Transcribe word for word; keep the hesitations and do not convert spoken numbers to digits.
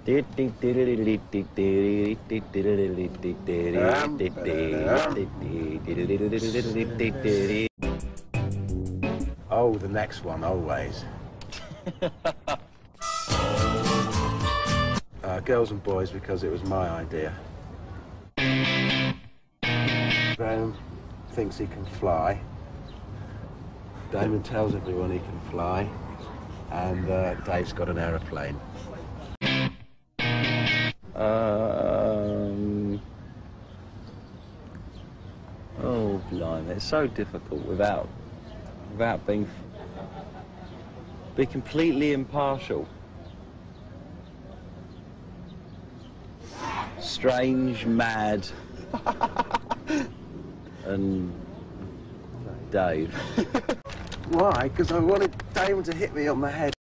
Oh, the next one, always. uh, girls and boys, because it was my idea. Graham thinks he can fly. Damon tells everyone he can fly. And uh, Dave's got an aeroplane. Um, oh, blimey, it's so difficult without, without being, be completely impartial. Strange, mad, and Dave. Why? Because I wanted Damon to hit me on the head.